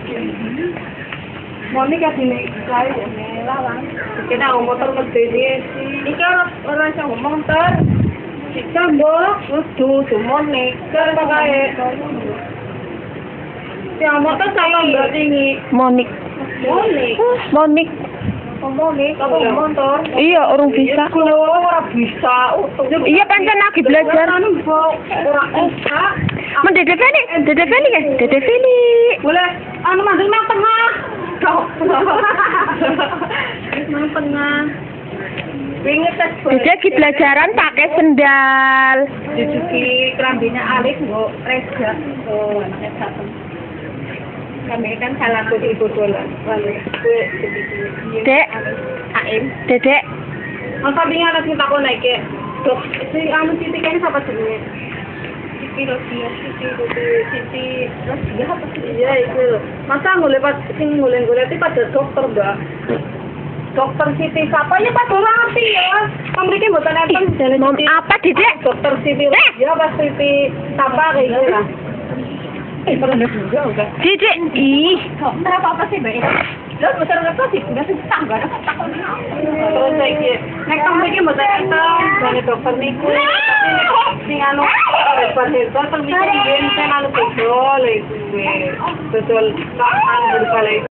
Monik ya dini lain ya lawan. Kita motor medeni iki ora iso ngomong ter. Kita mbok kudu Monik ter kae. Ya motor saya mbak tinggi. Monik. Monik. Monik. Monik apa motor? Iya, orang bisa. Kalau ora bisa. Iya, pancen lagi belajar. Ora bisa. Dede Feli kan? Dede Feli. Boleh anu mandeng nang tengah. Nang tengah. Wingi tes Dede lagi belajaran pakai sendal. dicuci kelambinya Alif nggo Reza. Oh, anaknya satu. Kami kan salah tuh ibu dolan. Dek. Aim. Dedek. Masa bingung lagi tak naik ke. Dok, si anu Siti kan siapa jenenge? Siti Rosia apa sih? Iya itu. Masa ngulek sing ngulek pada dokter, Mbak. Dokter Siti siapa ya Pak ora ngerti ya. Pamriki mboten enten jalan Siti. Apa, Dedek? Dokter Siti Rosia apa Siti siapa kayak gitu lah. Pernah juga udah. Dedek. Ih. Kenapa apa sih, Mbak? Lah besar apa sih? Udah sing tangga ada takon. Terus saiki nek pamriki mboten enten jane dokter niku. Sing anu hebat-hebat pamriki ngen anu betul iku. Betul tak anu berbalik.